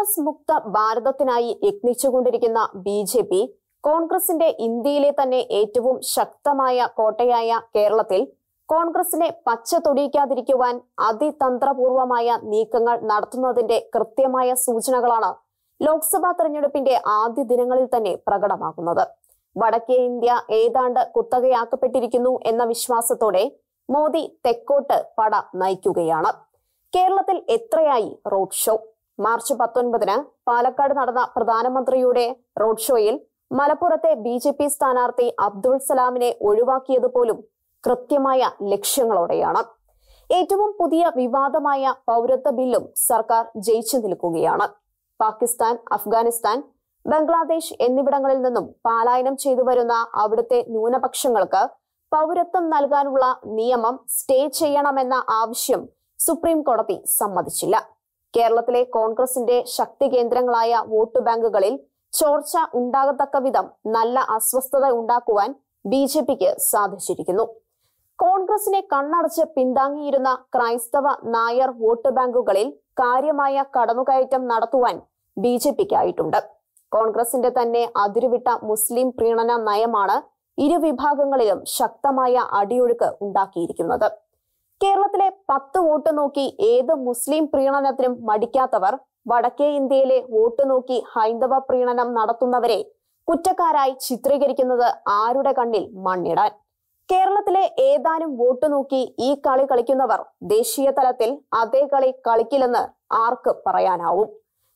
കോൺഗ്രസ് മുക്ത ഭാരതത്തിനായി യത്നിച്ചുകൊണ്ടിരിക്കുന്ന ബി.ജെ.പി. കോൺഗ്രസിന്റെ ഇന്ത്യയിലെ തന്നെ ഏറ്റവും ശക്തമായ കോട്ടയായ കേരളത്തിൽ കോൺഗ്രസിനെ പച്ച തൊടിയിക്കാതിരിക്കുവാൻ അതിതന്ത്രപൂർവമായ നീക്കങ്ങൾ നടത്തുന്നതിന്റെ കൃത്യമായ സൂചനകളാണ് ലോക്സഭാ തെരഞ്ഞെടുപ്പിന്റെ ആദ്യ ദിനങ്ങളിൽ തന്നെ പ്രകടമാകുന്നത്. വടക്കേ ഇന്ത്യ ഏതാണ്ട് കുത്തകയാക്കപ്പെട്ടിരിക്കുന്നു എന്ന വിശ്വാസത്തോടെ മോദി തെക്കോട്ട് പട നയിക്കുകയാണ്. കേരളത്തിൽ എത്രയായി റോഡ് ഷോ? മാർച്ച് 19-ന് പാലക്കാട് നടന്ന പ്രധാനമന്ത്രിയുടെ റോഡ് ഷോയിൽ മലപ്പുറത്തെ ബി.ജെ.പി. സ്ഥാനാർത്ഥി അബ്ദുൾ സലാമിനെ ഒഴിവാക്കിയതുപോലും കൃത്യമായ ലക്ഷ്യങ്ങളോടെയാണ്. ഏറ്റവും പുതിയ വിവാദമായ പൗരത്വ ബില്ലും സർക്കാർ ജയിച്ചു നിൽക്കുകയാണ്. പാകിസ്ഥാൻ, അഫ്ഗാനിസ്ഥാൻ, ബംഗ്ലാദേശ് എന്നിവിടങ്ങളിൽ നിന്നും പലായനം ചെയ്തു വരുന്ന അവിടുത്തെ ന്യൂനപക്ഷങ്ങൾക്ക് പൗരത്വം നൽകാനുള്ള നിയമം സ്റ്റേ ചെയ്യണമെന്ന ആവശ്യം സുപ്രീം കോടതി സമ്മതിച്ചില്ല. കേരളത്തിലെ കോൺഗ്രസിന്റെ ശക്തി കേന്ദ്രങ്ങളായ വോട്ട് ബാങ്കുകളിൽ ചോർച്ച ഉണ്ടാകത്തക്ക വിധം നല്ല അസ്വസ്ഥത ഉണ്ടാക്കുവാൻ ബി.ജെ.പിക്ക് സാധിച്ചിരിക്കുന്നു. കോൺഗ്രസിനെ കണ്ണടച്ച് പിന്താങ്ങിയിരുന്ന ക്രൈസ്തവ നായർ വോട്ട് ബാങ്കുകളിൽ കാര്യമായ കടന്നുകയറ്റം നടത്തുവാൻ ബി.ജെ.പിക്കായിട്ടുണ്ട്. കോൺഗ്രസിന്റെ തന്നെ അതിരുവിട്ട മുസ്ലിം പ്രീണന നയമാണ് ഇരുവിഭാഗങ്ങളിലും ശക്തമായ അടിയൊഴുക്ക് ഉണ്ടാക്കിയിരിക്കുന്നത്. കേരളത്തിലെ 10 വോട്ട് നോക്കി ഏത് മുസ്ലിം പ്രീണനത്തിനും മടിക്കാത്തവർ വടക്കേ ഇന്ത്യയിലെ വോട്ട് നോക്കി ഹൈന്ദവ പ്രീണനം നടത്തുന്നവരെ കുറ്റക്കാരായി ചിത്രീകരിക്കുന്നത് ആരുടെ കണ്ണിൽ മണ്ണിടാൻ? കേരളത്തിലെ ഏതാനും വോട്ട് നോക്കി ഈ കളി കളിക്കുന്നവർ ദേശീയ തലത്തിൽ അതേ കളി കളിക്കില്ലെന്ന് ആർക്ക് പറയാനാവും?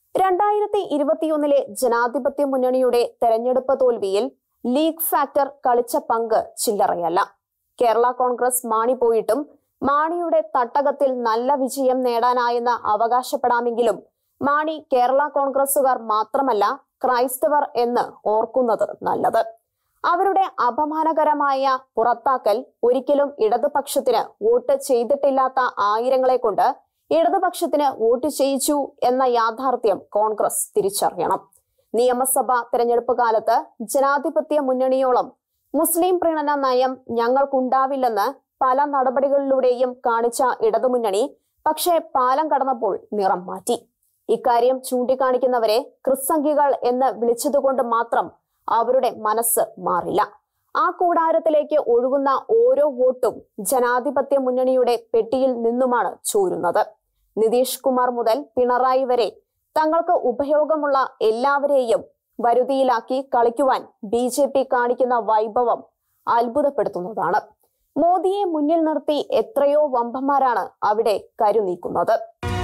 2021 ജനാധിപത്യ മുന്നണിയുടെ തെരഞ്ഞെടുപ്പ് തോൽവിയിൽ ലീഗ് ഫാക്ടർ കളിച്ച പങ്ക് ചില്ലറയല്ല. കേരള കോൺഗ്രസ് മാണി പോയിട്ടും മാണിയുടെ തട്ടകത്തിൽ നല്ല വിജയം നേടാനായെന്ന് അവകാശപ്പെടാമെങ്കിലും മാണി കേരള കോൺഗ്രസുകാർ മാത്രമല്ല ക്രൈസ്തവർ എന്ന് ഓർക്കുന്നത് നല്ലത്. അവരുടെ അപമാനകരമായ പുറത്താക്കൽ ഒരിക്കലും ഇടതുപക്ഷത്തിന് വോട്ട് ചെയ്തിട്ടില്ലാത്ത ആയിരങ്ങളെ കൊണ്ട് ഇടതുപക്ഷത്തിന് വോട്ട് ചെയ്യിച്ചു എന്ന യാഥാർത്ഥ്യം കോൺഗ്രസ് തിരിച്ചറിയണം. നിയമസഭാ തെരഞ്ഞെടുപ്പ് കാലത്ത് ജനാധിപത്യ മുന്നണിയോളം മുസ്ലിം പ്രീണന നയം ഞങ്ങൾക്കുണ്ടാവില്ലെന്ന് പല നടപടികളിലൂടെയും കാണിച്ച ഇടതുമുന്നണി പക്ഷേ പാലം കടന്നപ്പോൾ നിറം മാറ്റി. ഇക്കാര്യം ചൂണ്ടിക്കാണിക്കുന്നവരെ ക്രിസ്സംഖികൾ എന്ന് വിളിച്ചതുകൊണ്ട് മാത്രം അവരുടെ മനസ്സ് മാറില്ല. ആ കൂടാരത്തിലേക്ക് ഒഴുകുന്ന ഓരോ വോട്ടും ജനാധിപത്യ മുന്നണിയുടെ പെട്ടിയിൽ നിന്നുമാണ് ചോരുന്നത്. നിതീഷ് കുമാർ മുതൽ പിണറായി വരെ തങ്ങൾക്ക് ഉപയോഗമുള്ള എല്ലാവരെയും വരുതിയിലാക്കി കളിക്കുവാൻ ബി.ജെ.പി. കാണിക്കുന്ന വൈഭവം അത്ഭുതപ്പെടുത്തുന്നതാണ്. മോദിയെ മുന്നിൽ നിർത്തി എത്രയോ വമ്പന്മാരാണ് അവിടെ കരുനീക്കുന്നത്.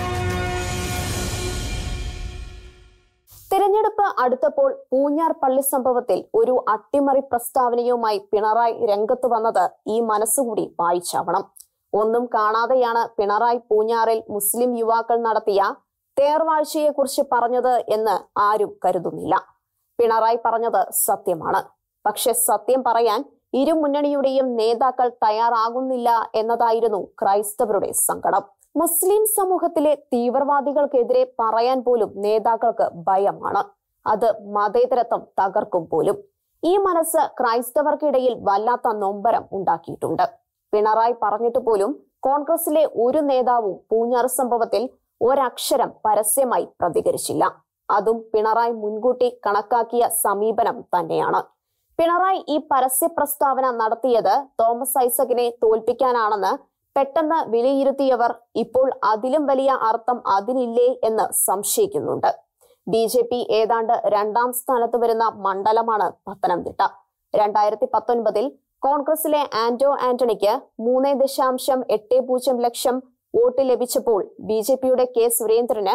തിരഞ്ഞെടുപ്പ് അടുത്തപ്പോൾ പൂഞ്ഞാർ പള്ളി സംഭവത്തിൽ ഒരു അട്ടിമറി പ്രസ്താവനയുമായി പിണറായി രംഗത്ത് വന്നത് ഈ മനസ്സുകൂടി വായിച്ചാവണം. ഒന്നും കാണാതെയാണ് പിണറായി പൂഞ്ഞാറിൽ മുസ്ലിം യുവാക്കൾ നടത്തിയ തേർവാഴ്ചയെക്കുറിച്ച് പറഞ്ഞത് എന്ന് ആരും കരുതുന്നില്ല. പിണറായി പറഞ്ഞത് സത്യമാണ്. പക്ഷെ സത്യം പറയാൻ ഇരു മുന്നണിയുടെയും നേതാക്കൾ തയ്യാറാകുന്നില്ല എന്നതായിരുന്നു ക്രൈസ്തവരുടെ സങ്കടം. മുസ്ലിം സമൂഹത്തിലെ തീവ്രവാദികൾക്കെതിരെ പറയാൻ പോലും നേതാക്കൾക്ക് ഭയമാണ്. അത് മതേതരത്വം തകർക്കും പോലും. ഈ മനസ്സ് ക്രൈസ്തവർക്കിടയിൽ വല്ലാത്ത നൊമ്പരം ഉണ്ടാക്കിയിട്ടുണ്ട്. പിണറായി പറഞ്ഞിട്ട് പോലും കോൺഗ്രസിലെ ഒരു നേതാവും പൂഞ്ഞാർ സംഭവത്തിൽ ഒരക്ഷരം പരസ്യമായി പ്രതികരിച്ചില്ല. അതും പിണറായി മുൻകൂട്ടി കണക്കാക്കിയ സമീപനം തന്നെയാണ്. പിണറായി ഈ പരസ്യ പ്രസ്താവന നടത്തിയത് തോമസ് ഐസക്കിനെ തോൽപ്പിക്കാനാണെന്ന് പെട്ടെന്ന് വിലയിരുത്തിയവർ ഇപ്പോൾ അതിലും വലിയ അർത്ഥം അതിനില്ലേ എന്ന് സംശയിക്കുന്നുണ്ട്. ബി.ജെ.പി. ഏതാണ്ട് 2ാം സ്ഥാനത്ത് വരുന്ന മണ്ഡലമാണ് പത്തനംതിട്ട. 2019 കോൺഗ്രസിലെ ആന്റോ ആന്റണിക്ക് 3.80 ലക്ഷം വോട്ട് ലഭിച്ചപ്പോൾ ബി.ജെ.പിയുടെ കെ സുരേന്ദ്രന്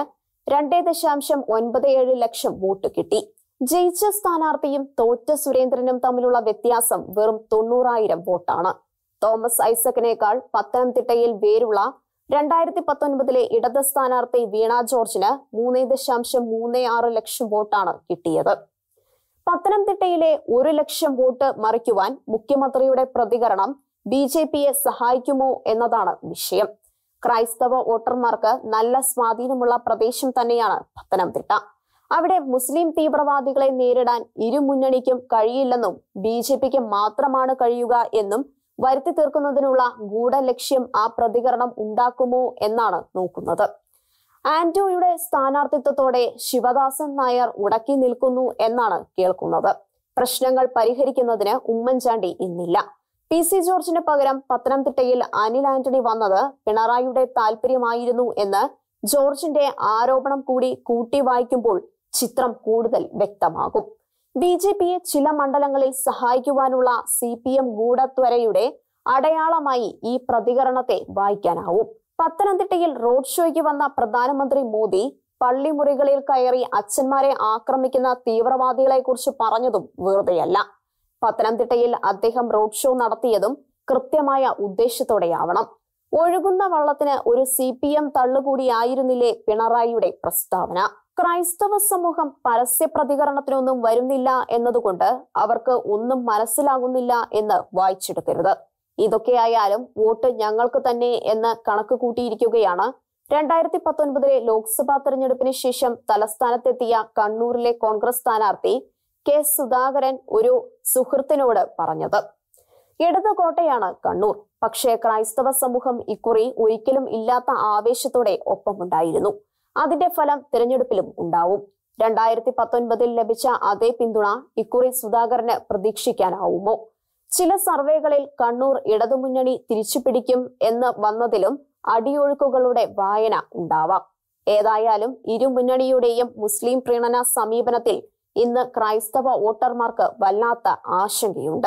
2.97 ലക്ഷം വോട്ട് കിട്ടി. ജയിച്ച സ്ഥാനാർത്ഥിയും തോറ്റ സുരേന്ദ്രനും തമ്മിലുള്ള വ്യത്യാസം വെറും 90,000 വോട്ടാണ്. തോമസ് ഐസക്കിനേക്കാൾ പത്തനംതിട്ടയിൽ വേരുള്ള 2019 ഇടത് സ്ഥാനാർത്ഥി വീണ ജോർജിന് 3.36 ലക്ഷം വോട്ടാണ് കിട്ടിയത്. പത്തനംതിട്ടയിലെ 1 ലക്ഷം വോട്ട് മറിക്കുവാൻ മുഖ്യമന്ത്രിയുടെ പ്രതികരണം ബി.ജെ.പിയെ സഹായിക്കുമോ എന്നതാണ് വിഷയം. ക്രൈസ്തവ വോട്ടർമാർക്ക് നല്ല സ്വാധീനമുള്ള പ്രദേശം തന്നെയാണ് പത്തനംതിട്ട. അവിടെ മുസ്ലിം തീവ്രവാദികളെ നേരിടാൻ ഇരു മുന്നണിക്കും കഴിയില്ലെന്നും ബി.ജെ.പിക്ക് മാത്രമാണ് കഴിയുക എന്നും വരുത്തി തീർക്കുന്നതിനുള്ള ഗൂഢലക്ഷ്യം ആ പ്രതികരണം ഉണ്ടാക്കുമോ എന്നാണ് നോക്കുന്നത്. ആന്റോയുടെ സ്ഥാനാർത്ഥിത്വത്തോടെ ശിവദാസൻ നായർ ഉടക്കി നിൽക്കുന്നു എന്നാണ് കേൾക്കുന്നത്. പ്രശ്നങ്ങൾ പരിഹരിക്കുന്നതിന് ഉമ്മൻചാണ്ടി ഇന്നില്ല. PC ജോർജിന് പകരം പത്തനംതിട്ടയിൽ അനിൽ ആന്റണി വന്നത് പിണറായിയുടെ താല്പര്യമായിരുന്നു എന്ന് ജോർജിന്റെ ആരോപണം കൂടി കൂട്ടി വായിക്കുമ്പോൾ ചിത്രം കൂടുതൽ വ്യക്തമാകും. BJPയെ ചില മണ്ഡലങ്ങളിൽ സഹായിക്കുവാനുള്ള CPM ഗൂഢത്വരയുടെ അടയാളമായി ഈ പ്രതികരണത്തെ വായിക്കാനാവും. പത്തനംതിട്ടയിൽ റോഡ് ഷോയ്ക്ക് വന്ന പ്രധാനമന്ത്രി മോദി പള്ളിമുറികളിൽ കയറി അച്ഛന്മാരെ ആക്രമിക്കുന്ന തീവ്രവാദികളെ കുറിച്ച് പറഞ്ഞതും വെറുതെയല്ല. പത്തനംതിട്ടയിൽ അദ്ദേഹം റോഡ് ഷോ നടത്തിയതും കൃത്യമായ ഉദ്ദേശത്തോടെയാവണം. ഒഴുകുന്ന വള്ളത്തിന് ഒരു CPM തള്ളുകൂടിയായിരുന്നില്ലേ പിണറായിയുടെ പ്രസ്താവന? ക്രൈസ്തവ സമൂഹം പരസ്യ പ്രതികരണത്തിനൊന്നും വരുന്നില്ല എന്നതുകൊണ്ട് അവർക്ക് ഒന്നും മനസ്സിലാകുന്നില്ല എന്ന് വായിച്ചെടുക്കരുത്. ഇതൊക്കെയായാലും വോട്ട് ഞങ്ങൾക്ക് തന്നെ എന്ന് കണക്ക് കൂട്ടിയിരിക്കുകയാണ് 2019 ലോക്സഭാ തെരഞ്ഞെടുപ്പിന് ശേഷം തലസ്ഥാനത്തെത്തിയ കണ്ണൂരിലെ കോൺഗ്രസ് സ്ഥാനാർത്ഥി കെ സുധാകരൻ ഒരു സുഹൃത്തിനോട് പറഞ്ഞത്. ഇടത് കോട്ടയാണ് കണ്ണൂർ. പക്ഷേ ക്രൈസ്തവ സമൂഹം ഇക്കുറി ഒരിക്കലും ഇല്ലാത്ത ആവേശത്തോടെ ഒപ്പമുണ്ടായിരുന്നു. അതിന്റെ ഫലം തിരഞ്ഞെടുപ്പിലും ഉണ്ടാവും. 2019 ലഭിച്ച അതേ പിന്തുണ ഇക്കുറി സുധാകരന് പ്രതീക്ഷിക്കാനാവുമോ? ചില സർവേകളിൽ കണ്ണൂർ ഇടതുമുന്നണി തിരിച്ചുപിടിക്കും എന്ന് വന്നതിലും അടിയൊഴുക്കുകളുടെ വായന ഉണ്ടാവാം. ഏതായാലും ഇരു മുന്നണിയുടെയും മുസ്ലിം പ്രീണന സമീപനത്തിൽ ഇന്ന് ക്രൈസ്തവ വോട്ടർമാർക്ക് വല്ലാത്ത ആശങ്കയുണ്ട്.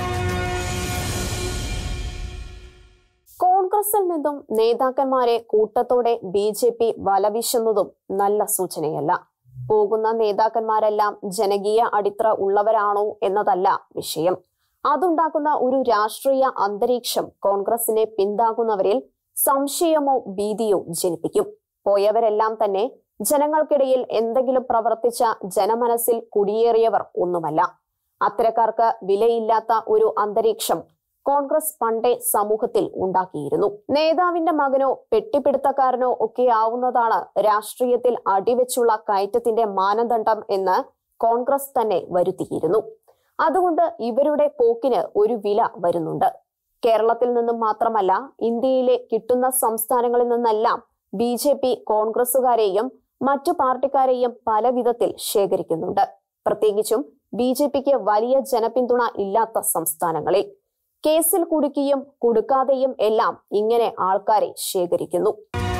കോൺഗ്രസിൽ നിന്നും നേതാക്കന്മാരെ കൂട്ടത്തോടെ BJP വലവീശുന്നതും നല്ല സൂചനയല്ല. പോകുന്ന നേതാക്കന്മാരെല്ലാം ജനകീയ അടിത്തറ ഉള്ളവരാണോ എന്നതല്ല വിഷയം. അതുണ്ടാക്കുന്ന ഒരു രാഷ്ട്രീയ അന്തരീക്ഷം കോൺഗ്രസിനെ പിന്താങ്ങുന്നവരിൽ സംശയമോ ഭീതിയോ ജനിപ്പിക്കും. പോയവരെല്ലാം തന്നെ ജനങ്ങൾക്കിടയിൽ എന്തെങ്കിലും പ്രവർത്തിച്ച ജനമനസ്സിൽ കുടിയേറിയവർ ഒന്നുമല്ല. അത്തരക്കാർക്ക് വിലയില്ലാത്ത ഒരു അന്തരീക്ഷം കോൺഗ്രസ് പണ്ടേ സമൂഹത്തിൽ ഉണ്ടാക്കിയിരുന്നു. നേതാവിന്റെ മകനോ പെട്ടിപ്പിടുത്തക്കാരനോ ഒക്കെ ആവുന്നതാണ് രാഷ്ട്രീയത്തിൽ അടിവെച്ചുള്ള കയറ്റത്തിന്റെ മാനദണ്ഡം എന്ന് കോൺഗ്രസ് തന്നെ വരുത്തിയിരുന്നു. അതുകൊണ്ട് ഇവരുടെ പോക്കിന് ഒരു വില വരുന്നുണ്ട്. കേരളത്തിൽ നിന്നും മാത്രമല്ല, ഇന്ത്യയിലെ കിട്ടുന്ന സംസ്ഥാനങ്ങളിൽ നിന്നെല്ലാം BJP കോൺഗ്രസുകാരെയും മറ്റു പാർട്ടിക്കാരെയും പല വിധത്തിൽ ശേഖരിക്കുന്നുണ്ട്. പ്രത്യേകിച്ചും BJPക്ക് വലിയ ജനപിന്തുണ ഇല്ലാത്ത സംസ്ഥാനങ്ങളിൽ കേസിൽ കുടുക്കിയും കൊടുക്കാതെയും എല്ലാം ഇങ്ങനെ ആൾക്കാരെ ശേഖരിക്കുന്നു.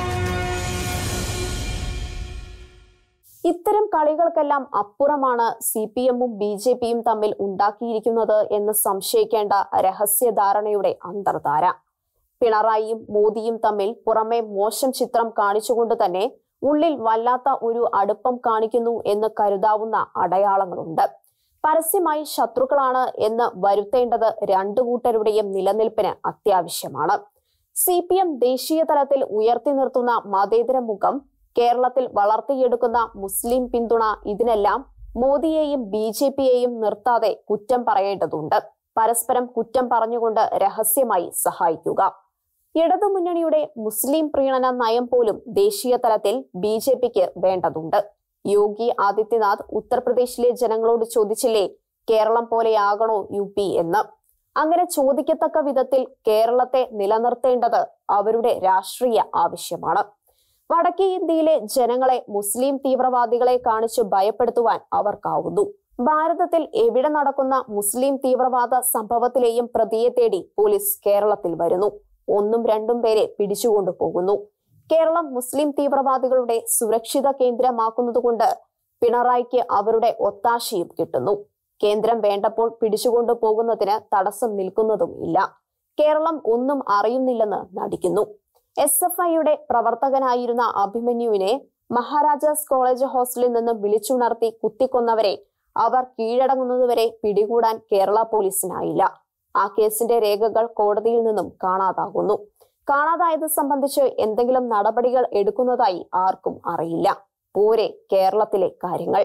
ഇത്തരം കളികൾക്കെല്ലാം അപ്പുറമാണ് CPMഉം BJPയും തമ്മിൽ ഉണ്ടാക്കിയിരിക്കുന്നത് എന്ന് സംശയിക്കേണ്ട രഹസ്യധാരണയുടെ അന്തർധാര. പിണറായിയും മോദിയും തമ്മിൽ പുറമെ മോശം ചിത്രം കാണിച്ചുകൊണ്ട് തന്നെ ഉള്ളിൽ വല്ലാത്ത ഒരു അടുപ്പം കാണിക്കുന്നു എന്ന് കരുതാവുന്ന അടയാളങ്ങളുണ്ട്. പരസ്യമായി ശത്രുക്കളാണ് എന്ന് വരുത്തേണ്ടത് രണ്ടു കൂട്ടരുടെയും നിലനിൽപ്പിന് അത്യാവശ്യമാണ്. CPM ദേശീയ തലത്തിൽ ഉയർത്തി നിർത്തുന്ന മതേതര മുഖം, കേരളത്തിൽ വളർത്തിയെടുക്കുന്ന മുസ്ലിം പിന്തുണ, ഇതിനെല്ലാം മോദിയെയും BJPയെയും നിർത്താതെ കുറ്റം പറയേണ്ടതുണ്ട്. പരസ്പരം കുറ്റം പറഞ്ഞുകൊണ്ട് രഹസ്യമായി സഹായിക്കുക. ഇടതുമുന്നണിയുടെ മുസ്ലിം പ്രീണന നയം പോലും ദേശീയ തലത്തിൽ BJPക്ക് വേണ്ടതുണ്ട്. യോഗി ആദിത്യനാഥ് ഉത്തർപ്രദേശിലെ ജനങ്ങളോട് ചോദിച്ചില്ലേ കേരളം പോലെയാകണോ UP എന്ന്? അങ്ങനെ ചോദിക്കത്തക്ക വിധത്തിൽ കേരളത്തെ നിലനിർത്തേണ്ടത് അവരുടെ രാഷ്ട്രീയ ആവശ്യമാണ്. വടക്കേ ഇന്ത്യയിലെ ജനങ്ങളെ മുസ്ലിം തീവ്രവാദികളെ കാണിച്ച് ഭയപ്പെടുത്തുവാൻ അവർക്കാവുന്നു. ഭാരതത്തിൽ എവിടെ നടക്കുന്ന മുസ്ലിം തീവ്രവാദ സംഭവത്തിലെയും പ്രതിയെ തേടി പോലീസ് കേരളത്തിൽ വരുന്നു. 1ഉം 2ഉം പേരെ പിടിച്ചുകൊണ്ടു പോകുന്നു. കേരളം മുസ്ലിം തീവ്രവാദികളുടെ സുരക്ഷിത കേന്ദ്രമാക്കുന്നതുകൊണ്ട് പിണറായിക്ക് അവരുടെ ഒത്താശയും കിട്ടുന്നു. കേന്ദ്രം വേണ്ടപ്പോൾ പിടിച്ചുകൊണ്ടു പോകുന്നതിന് തടസ്സം നിൽക്കുന്നതും ഇല്ല. കേരളം ഒന്നും അറിയുന്നില്ലെന്ന് നടിക്കുന്നു. SFIയുടെ പ്രവർത്തകനായിരുന്ന അഭിമന്യുവിനെ മഹാരാജാസ് കോളേജ് ഹോസ്റ്റലിൽ നിന്ന് വിളിച്ചുണർത്തി കുത്തിക്കൊന്നവരെ അവർ കീഴടങ്ങുന്നതുവരെ പിടികൂടാൻ കേരള പോലീസിനായില്ല. ആ കേസിന്റെ രേഖകൾ കോടതിയിൽ നിന്നും കാണാതാകുന്നു. കാണാതായത് സംബന്ധിച്ച് എന്തെങ്കിലും നടപടികൾ എടുക്കുന്നതായി ആർക്കും അറിയില്ല. പോരെ കേരളത്തിലെ കാര്യങ്ങൾ.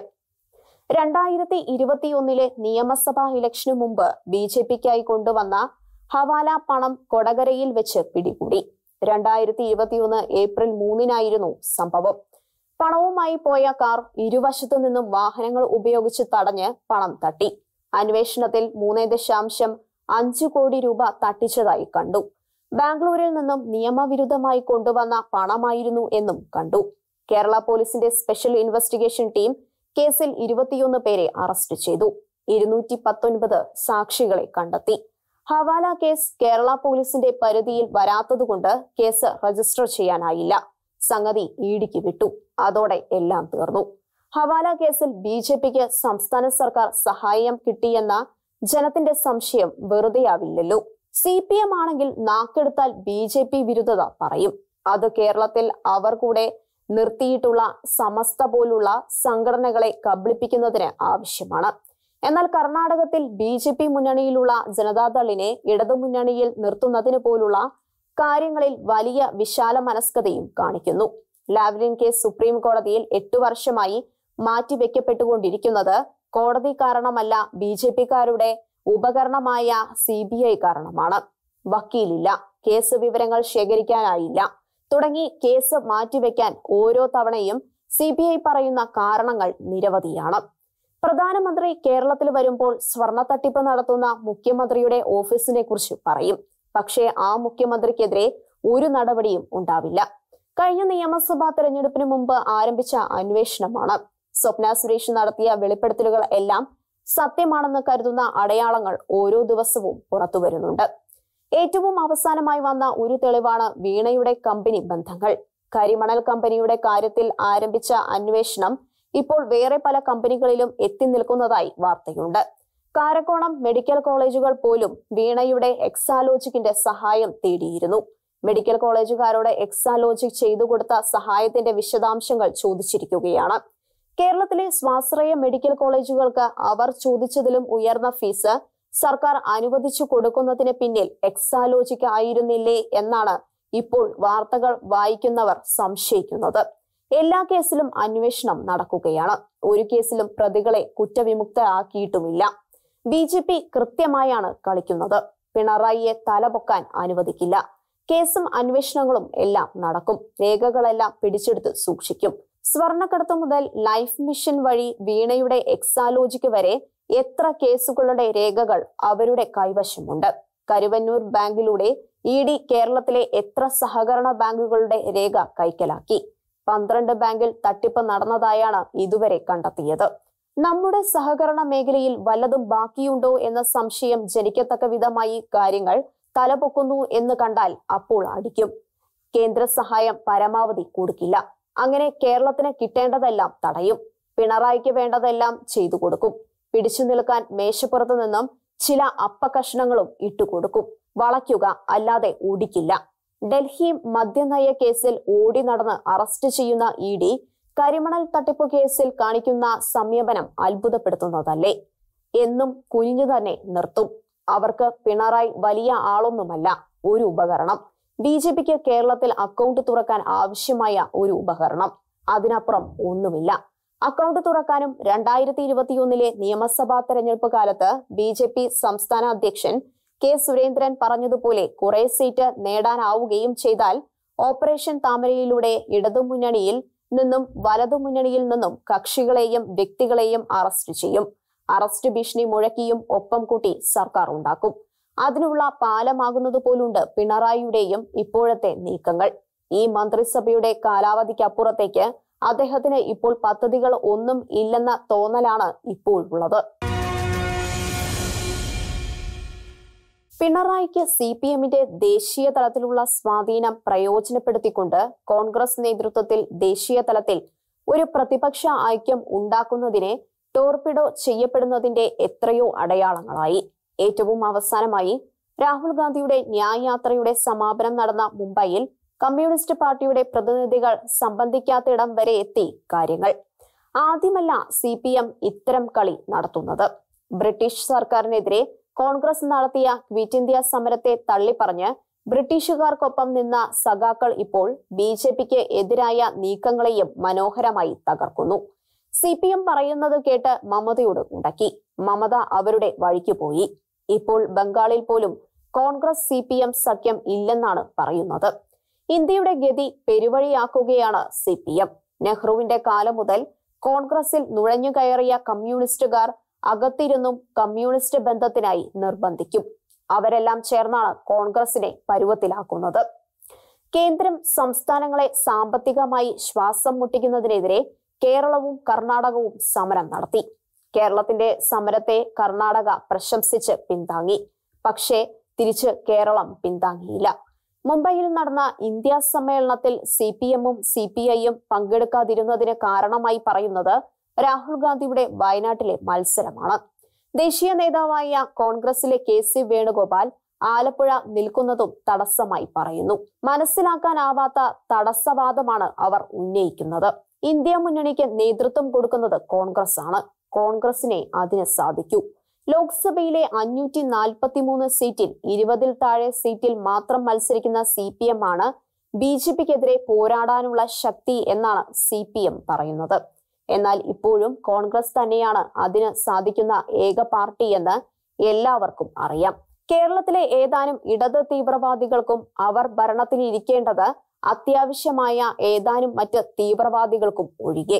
2021 നിയമസഭാ ഇലക്ഷനു മുമ്പ് BJPക്കായി കൊണ്ടുവന്ന ഹവാല പണം കൊടകരയിൽ വെച്ച് പിടികൂടി. 2021 ഏപ്രിൽ 3 സംഭവം. പണവുമായി പോയ കാർ ഇരുവശത്തു നിന്നും വാഹനങ്ങൾ ഉപയോഗിച്ച് തടഞ്ഞ് പണം തട്ടി. അന്വേഷണത്തിൽ 3.5 കോടി രൂപ തട്ടിച്ചതായി കണ്ടു. ബാംഗ്ലൂരിൽ നിന്നും നിയമവിരുദ്ധമായി കൊണ്ടുവന്ന പണമായിരുന്നു എന്നും കണ്ടു. കേരള പോലീസിന്റെ സ്പെഷ്യൽ ഇൻവെസ്റ്റിഗേഷൻ ടീം കേസിൽ 21 പേരെ അറസ്റ്റ് ചെയ്തു. 219 സാക്ഷികളെ കണ്ടെത്തി. ഹവാല കേസ് കേരള പോലീസിന്റെ പരിധിയിൽ വരാത്തതുകൊണ്ട് കേസ് രജിസ്റ്റർ ചെയ്യാനായില്ല. സംഗതി ഇഡിക്ക് വിട്ടു. അതോടെ എല്ലാം തീർന്നു. ഹവാല കേസിൽ BJPക്ക് സംസ്ഥാന സർക്കാർ സഹായം കിട്ടിയെന്ന ജനത്തിന്റെ സംശയം വെറുതെയാവില്ലല്ലോ. CPM ആണെങ്കിൽ നാക്കെടുത്താൽ BJP വിരുദ്ധത പറയും. അത് കേരളത്തിൽ അവർ കൂടെ നിർത്തിയിട്ടുള്ള സമസ്ത പോലുള്ള സംഘടനകളെ കബളിപ്പിക്കുന്നതിന് ആവശ്യമാണ്. എന്നാൽ കർണാടകത്തിൽ BJP മുന്നണിയിലുള്ള ജനതാദളിനെ ഇടതുമുന്നണിയിൽ നിർത്തുന്നതിന് പോലുള്ള കാര്യങ്ങളിൽ വലിയ വിശാല മനസ്കതയും കാണിക്കുന്നു. ലാവ്ലിൻ കേസ് സുപ്രീം കോടതിയിൽ 8 വർഷമായി മാറ്റിവെക്കപ്പെട്ടുകൊണ്ടിരിക്കുന്നത് കോടതി കാരണമല്ല, BJPക്കാരുടെ ഉപകരണമായ CBI കാരണമാണ്. വക്കീലില്ല, കേസ് വിവരങ്ങൾ ശേഖരിക്കാനായില്ല തുടങ്ങി കേസ് മാറ്റിവെക്കാൻ ഓരോ തവണയും CBI പറയുന്ന കാരണങ്ങൾ നിരവധിയാണ്. പ്രധാനമന്ത്രി കേരളത്തിൽ വരുമ്പോൾ സ്വർണ്ണ തട്ടിപ്പ് നടത്തുന്ന മുഖ്യമന്ത്രിയുടെ ഓഫീസിനെ കുറിച്ച് പറയും. പക്ഷേ ആ മുഖ്യമന്ത്രിക്കെതിരെ ഒരു നടപടിയും ഉണ്ടാവില്ല. കഴിഞ്ഞ നിയമസഭാ തെരഞ്ഞെടുപ്പിന് മുമ്പ് ആരംഭിച്ച അന്വേഷണമാണ്. സ്വപ്ന സുരേഷ് നടത്തിയ വെളിപ്പെടുത്തലുകൾ എല്ലാം സത്യമാണെന്ന് കരുതുന്ന അടയാളങ്ങൾ ഓരോ ദിവസവും പുറത്തു വരുന്നുണ്ട്. ഏറ്റവും അവസാനമായി വന്ന ഒരു തെളിവാണ് വീണയുടെ കമ്പനി ബന്ധങ്ങൾ. കരിമണൽ കമ്പനിയുടെ കാര്യത്തിൽ ആരംഭിച്ച അന്വേഷണം ഇപ്പോൾ വേറെ പല കമ്പനികളിലും എത്തി നിൽക്കുന്നതായി വാർത്തയുണ്ട്. കാരക്കോണം മെഡിക്കൽ കോളേജുകൾ പോലും വീണയുടെ എക്സാലോജിക്കിന്റെ സഹായം തേടിയിരുന്നു. മെഡിക്കൽ കോളേജുകാരോട് എക്സാലോജിക് ചെയ്തു കൊടുത്ത സഹായത്തിന്റെ വിശദാംശങ്ങൾ ചോദിച്ചിരിക്കുകയാണ്. കേരളത്തിലെ സ്വാശ്രയ മെഡിക്കൽ കോളേജുകൾക്ക് അവർ ചോദിച്ചതിലും ഉയർന്ന ഫീസ് സർക്കാർ അനുവദിച്ചു കൊടുക്കുന്നതിന് പിന്നിൽ എക്സാലോജിക് ആയിരുന്നില്ലേ എന്നാണ് ഇപ്പോൾ വാർത്തകൾ വായിക്കുന്നവർ സംശയിക്കുന്നത്. എല്ലാ കേസിലും അന്വേഷണം നടക്കുകയാണ്. ഒരു കേസിലും പ്രതികളെ കുറ്റവിമുക്തരാക്കിയിട്ടുമില്ല. BJP കൃത്യമായാണ് കളിക്കുന്നത്. പിണറായിയെ തലപൊക്കാൻ അനുവദിക്കില്ല. കേസും അന്വേഷണങ്ങളും എല്ലാം നടക്കും. രേഖകളെല്ലാം പിടിച്ചെടുത്ത് സൂക്ഷിക്കും. സ്വർണ്ണക്കടത്ത് മുതൽ ലൈഫ് മിഷൻ വഴി വീണയുടെ എക്സാലോജിക്ക് വരെ എത്ര കേസുകളുടെ രേഖകൾ അവരുടെ കൈവശമുണ്ട്. കരുവന്നൂർ ബാങ്കിലൂടെ ED കേരളത്തിലെ എത്ര സഹകരണ ബാങ്കുകളുടെ രേഖ കൈക്കലാക്കി. 12 ബാങ്കിൽ തട്ടിപ്പ് നടന്നതായാണ് ഇതുവരെ കണ്ടെത്തിയത്. നമ്മുടെ സഹകരണ മേഖലയിൽ വല്ലതും ബാക്കിയുണ്ടോ എന്ന സംശയം ജനിക്കത്തക്ക വിധമായി കാര്യങ്ങൾ തലപൊക്കുന്നു എന്ന് കണ്ടാൽ അപ്പോൾ അടിക്കും. കേന്ദ്ര സഹായം പരമാവധി കൊടുക്കില്ല. അങ്ങനെ കേരളത്തിന് കിട്ടേണ്ടതെല്ലാം തടയും. പിണറായിക്ക് വേണ്ടതെല്ലാം ചെയ്തു കൊടുക്കും. പിടിച്ചു നിൽക്കാൻ മേശപ്പുറത്ത് നിന്നും ചില അപ്പകഷ്ണങ്ങളും ഇട്ടുകൊടുക്കും. വളയ്ക്കുക, അല്ലാതെ ഓടിക്കില്ല. ഡൽഹി മദ്യനയ കേസിൽ ഓടി നടന്ന് അറസ്റ്റ് ചെയ്യുന്ന ED കരിമണൽ തട്ടിപ്പ് കേസിൽ കാണിക്കുന്ന സംയമനം അത്ഭുതപ്പെടുത്തുന്നതല്ലേ? എന്നും കുനിഞ്ഞു തന്നെ നിർത്തും. അവർക്ക് പിണറായി വലിയ ആളൊന്നുമല്ല, ഒരു ഉപകരണം. BJPക്ക് കേരളത്തിൽ അക്കൗണ്ട് തുറക്കാൻ ആവശ്യമായ ഒരു ഉപകരണം. അതിനപ്പുറം ഒന്നുമില്ല. അക്കൗണ്ട് തുറക്കാനും 2021 നിയമസഭാ തെരഞ്ഞെടുപ്പ് കാലത്ത് BJP സംസ്ഥാന അധ്യക്ഷൻ K. സുരേന്ദ്രൻ പറഞ്ഞതുപോലെ കുറെ സീറ്റ് നേടാനാവുകയും ചെയ്താൽ ഓപ്പറേഷൻ താമരയിലൂടെ ഇടതുമുന്നണിയിൽ നിന്നും വലതുമുന്നണിയിൽ നിന്നും കക്ഷികളെയും വ്യക്തികളെയും അറസ്റ്റ് ചെയ്യും. അറസ്റ്റ് ഭീഷണി മുഴക്കിയും ഒപ്പം കൂട്ടി സർക്കാർ ഉണ്ടാക്കും. അതിനുള്ള പാലമാകുന്നത് പോലുണ്ട് പിണറായിയുടെയും ഇപ്പോഴത്തെ നീക്കങ്ങൾ. ഈ മന്ത്രിസഭയുടെ കാലാവധിക്കപ്പുറത്തേക്ക് അദ്ദേഹത്തിന് ഇപ്പോൾ പദ്ധതികൾ ഒന്നും ഇല്ലെന്ന തോന്നലാണ് ഇപ്പോഴുള്ളത്. പിണറായിക്ക് CPMന്റെ ദേശീയ തലത്തിലുള്ള സ്വാധീനം പ്രയോജനപ്പെടുത്തിക്കൊണ്ട് കോൺഗ്രസ് നേതൃത്വത്തിൽ ദേശീയ തലത്തിൽ ഒരു പ്രതിപക്ഷ ഐക്യം ഉണ്ടാക്കുന്നതിനെ ടോർപിഡോ ചെയ്യപ്പെടുന്നതിന്റെ എത്രയോ അടയാളങ്ങളായി. ഏറ്റവും അവസാനമായി രാഹുൽ ഗാന്ധിയുടെ ന്യായ് യാത്രയുടെ സമാപനം നടന്ന മുംബൈയിൽ കമ്മ്യൂണിസ്റ്റ് പാർട്ടിയുടെ പ്രതിനിധികൾ സംബന്ധിക്കാത്തിടം വരെ എത്തി കാര്യങ്ങൾ. ആദ്യമല്ല CPM ഇത്തരം കളി നടത്തുന്നത്. ബ്രിട്ടീഷ് സർക്കാരിനെതിരെ കോൺഗ്രസ് നടത്തിയ ക്വിറ്റ് ഇന്ത്യ സമരത്തെ തള്ളിപ്പറഞ്ഞ് ബ്രിട്ടീഷുകാർക്കൊപ്പം നിന്ന സഖാക്കൾ ഇപ്പോൾ BJPക്ക് എതിരായ നീക്കങ്ങളെയും മനോഹരമായി തകർക്കുന്നു. CPM പറയുന്നത് കേട്ട് മമതയോട് ഉടക്കി. മമത അവരുടെ വഴിക്ക് പോയി. ഇപ്പോൾ ബംഗാളിൽ പോലും കോൺഗ്രസ് CPM സഖ്യം ഇല്ലെന്നാണ് പറയുന്നത്. ഇന്ത്യയുടെ ഗതി പെരുവഴിയാക്കുകയാണ് CPM. നെഹ്റുവിന്റെ കാലം മുതൽ കോൺഗ്രസിൽ നുഴഞ്ഞുകയറിയ കമ്മ്യൂണിസ്റ്റുകാർ അകത്തിരുന്നും കമ്മ്യൂണിസ്റ്റ് ബന്ധത്തിനായി നിർബന്ധിക്കും. അവരെല്ലാം ചേർന്നാണ് കോൺഗ്രസിനെ പരുവത്തിലാക്കുന്നത്. കേന്ദ്രം സംസ്ഥാനങ്ങളെ സാമ്പത്തികമായി ശ്വാസം മുട്ടിക്കുന്നതിനെതിരെ കേരളവും കർണാടകവും സമരം നടത്തി. കേരളത്തിന്റെ സമരത്തെ കർണാടക പ്രശംസിച്ച് പിന്താങ്ങി. പക്ഷേ തിരിച്ച് കേരളം പിന്താങ്ങിയില്ല. മുംബൈയിൽ നടന്ന ഇന്ത്യ സമ്മേളനത്തിൽ CPM-ഉം CPI-യും പങ്കെടുക്കാതിരുന്നതിന് കാരണമായി പറയുന്നത് രാഹുൽ ഗാന്ധിയുടെ വയനാട്ടിലെ മത്സരമാണ്. ദേശീയ നേതാവായ കോൺഗ്രസിലെ KC വേണുഗോപാൽ ആലപ്പുഴ നിൽക്കുന്നതും തടസ്സമായി പറയുന്നു. മനസ്സിലാക്കാനാവാത്ത തടസ്സവാദമാണ് അവർ ഉന്നയിക്കുന്നത്. ഇന്ത്യ മുന്നണിക്ക് നേതൃത്വം കൊടുക്കുന്നത് കോൺഗ്രസ് ആണ്. കോൺഗ്രസിനെ അതിന് സാധിക്കൂ. ലോക്സഭയിലെ 543 സീറ്റിൽ 20-ൽ താഴെ സീറ്റിൽ മാത്രം മത്സരിക്കുന്ന CPM ആണ് BJPക്കെതിരെ പോരാടാനുള്ള ശക്തി എന്നാണ് CPM പറയുന്നത്. എന്നാൽ ഇപ്പോഴും കോൺഗ്രസ് തന്നെയാണ് അതിന് സാധിക്കുന്ന ഏക പാർട്ടി എന്ന് എല്ലാവർക്കും അറിയാം. കേരളത്തിലെ ഏതാനും ഇടത് തീവ്രവാദികൾക്കും അവർ ഭരണത്തിലിരിക്കേണ്ടത് അത്യാവശ്യമായ ഏതാനും മറ്റ് തീവ്രവാദികൾക്കും ഒഴികെ.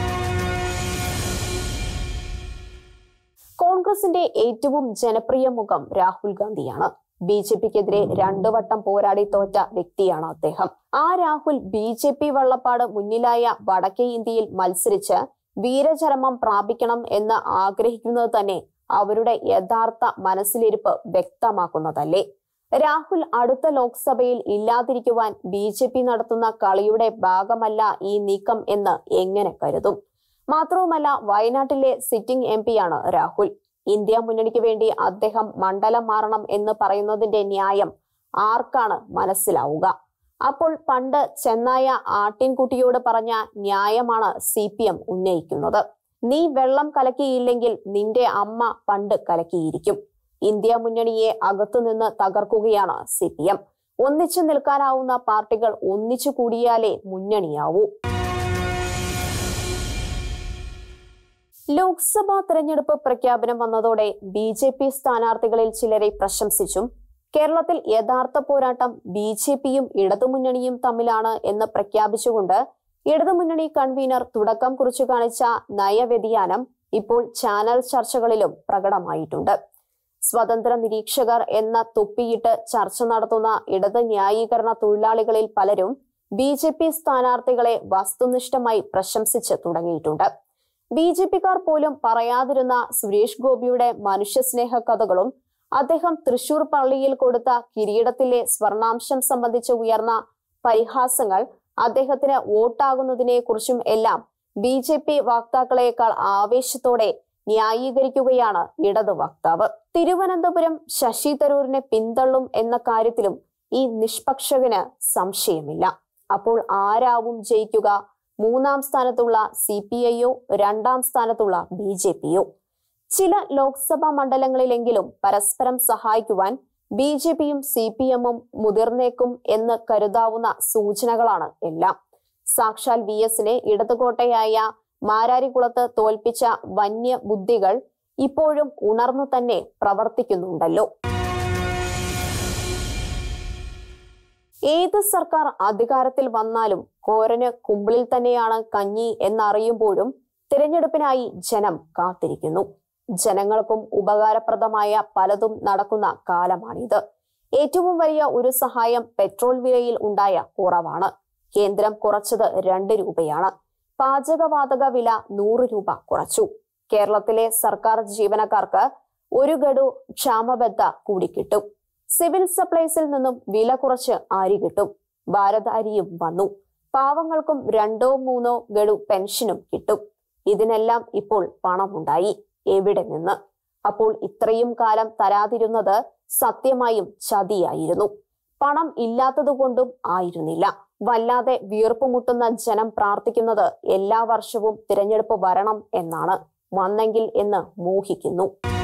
കോൺഗ്രസിന്റെ ഏറ്റവും ജനപ്രിയ മുഖം രാഹുൽ ഗാന്ധിയാണ്. BJPക്കെതിരെ 2 വട്ടം പോരാടി തോറ്റ വ്യക്തിയാണ് അദ്ദേഹം. ആ രാഹുൽ BJP വള്ളപ്പാട് മുന്നിലായ വടക്കേ ഇന്ത്യയിൽ മത്സരിച്ച് വീരചരമം പ്രാപിക്കണം എന്ന് ആഗ്രഹിക്കുന്നത് തന്നെ അവരുടെ യഥാർത്ഥ മനസ്സിലിരിപ്പ് വ്യക്തമാക്കുന്നതല്ലേ? രാഹുൽ അടുത്ത ലോക്സഭയിൽ ഇല്ലാതിരിക്കുവാൻ BJP നടത്തുന്ന കളിയുടെ ഭാഗമല്ല ഈ നീക്കം എന്ന് എങ്ങനെ കരുതും? മാത്രവുമല്ല, വയനാട്ടിലെ സിറ്റിംഗ് MP-യാണ് രാഹുൽ. ഇന്ത്യ മുന്നണിക്ക് വേണ്ടി അദ്ദേഹം മണ്ഡലം മാറണം എന്ന് പറയുന്നതിന്റെ ന്യായം ആർക്കാണ് മനസ്സിലാവുക? അപ്പോൾ പണ്ട് ചെന്നായ ആട്ടിൻകുട്ടിയോട് പറഞ്ഞ ന്യായമാണ് CPM ഉന്നയിക്കുന്നത്. നീ വെള്ളം കലക്കിയില്ലെങ്കിൽ നിന്റെ അമ്മ പണ്ട് കലക്കിയിരിക്കും. ഇന്ത്യ മുന്നണിയെ അകത്തുനിന്ന് തകർക്കുകയാണ് CPM. ഒന്നിച്ചു നിൽക്കാനാവുന്ന പാർട്ടികൾ ഒന്നിച്ചു കൂടിയാലേ മുന്നണിയാവൂ. ലോക്സഭാ തെരഞ്ഞെടുപ്പ് പ്രഖ്യാപനം വന്നതോടെ BJP സ്ഥാനാർത്ഥികളിൽ ചിലരെ പ്രശംസിച്ചും കേരളത്തിൽ യഥാർത്ഥ പോരാട്ടം BJPയും ഇടതുമുന്നണിയും തമ്മിലാണ് എന്ന് പ്രഖ്യാപിച്ചുകൊണ്ട് ഇടതുമുന്നണി കൺവീനർ തുടക്കം കുറിച്ചു കാണിച്ച നയവ്യതിയാനം ഇപ്പോൾ ചാനൽ ചർച്ചകളിലും പ്രകടമായിട്ടുണ്ട്. സ്വതന്ത്ര നിരീക്ഷകർ എന്ന തൊപ്പിയിട്ട് ചർച്ച നടത്തുന്ന ഇടത് ന്യായീകരണ തൊഴിലാളികളിൽ പലരും BJP സ്ഥാനാർത്ഥികളെ വസ്തുനിഷ്ഠമായി പ്രശംസിച്ച് തുടങ്ങിയിട്ടുണ്ട്. BJPക്കാർ പോലും പറയാതിരുന്ന സുരേഷ് ഗോപിയുടെ മനുഷ്യസ്നേഹ കഥകളും അദ്ദേഹം തൃശൂർ പള്ളിയിൽ കൊടുത്ത കിരീടത്തിലെ സ്വർണാംശം സംബന്ധിച്ച് ഉയർന്ന പരിഹാസങ്ങൾ അദ്ദേഹത്തിന് വോട്ടാകുന്നതിനെ കുറിച്ചും എല്ലാം BJP വക്താക്കളെക്കാൾ ആവേശത്തോടെ ന്യായീകരിക്കുകയാണ് ഇടത് വക്താവ്. തിരുവനന്തപുരം ശശി തരൂരിനെ പിന്തള്ളും എന്ന കാര്യത്തിലും ഈ നിഷ്പക്ഷകന് സംശയമില്ല. അപ്പോൾ ആരാവും ജയിക്കുക? 3-ാം സ്ഥാനത്തുള്ള CPI-യോ 2-ാം സ്ഥാനത്തുള്ള BJP-യോ? ചില ലോക്സഭാ മണ്ഡലങ്ങളിലെങ്കിലും പരസ്പരം സഹായിക്കുവാൻ BJPയും CPM-ഉം മുതിർന്നേക്കും എന്ന് കരുതാവുന്ന സൂചനകളാണ് എല്ലാം. സാക്ഷാൽ VS-നെ ഇടതുകോട്ടയായ മാരാരിക്കുളത്ത് തോൽപ്പിച്ച വന്യ ബുദ്ധികൾ ഇപ്പോഴും ഉണർന്നു തന്നെ പ്രവർത്തിക്കുന്നുണ്ടല്ലോ. ഏത് സർക്കാർ അധികാരത്തിൽ വന്നാലും കോരന് കുമ്പിളിൽ തന്നെയാണ് കഞ്ഞി എന്നറിയുമ്പോഴും തിരഞ്ഞെടുപ്പിനായി ജനം കാത്തിരിക്കുന്നു. ജനങ്ങൾക്കും ഉപകാരപ്രദമായ പലതും നടക്കുന്ന കാലമാണിത്. ഏറ്റവും വലിയ ഒരു സഹായം പെട്രോൾ വിലയിൽ ഉണ്ടായ കുറവാണ്. കേന്ദ്രം കുറച്ചത് 2 രൂപയാണ്. പാചകവാതക വില 100 രൂപ കുറച്ചു. കേരളത്തിലെ സർക്കാർ ജീവനക്കാർക്ക് 1 ഗഡു ക്ഷാമബത്ത കൂടി കിട്ടും. സിവിൽ സപ്ലൈസിൽ നിന്നും വില കുറച്ച് അരി കിട്ടും. ഭാരത് അരിയും വന്നു. പാവങ്ങൾക്കും 2-3 ഗഡു പെൻഷനും കിട്ടും. ഇതിനെല്ലാം ഇപ്പോൾ പണമുണ്ടായി. എവിടെ നിന്ന്? അപ്പോൾ ഇത്രയും കാലം തരാതിരുന്നത് സത്യമായും ചതിയായിരുന്നു. പണം ഇല്ലാത്തതുകൊണ്ടും ആയിരുന്നില്ല. വല്ലാതെ വീർപ്പുമുട്ടുന്ന ജനം പ്രാർത്ഥിക്കുന്നത് എല്ലാ വർഷവും തിരഞ്ഞെടുപ്പ് വരണം എന്നാണ്. വന്നെങ്കിൽ എന്ന് മോഹിക്കുന്നു.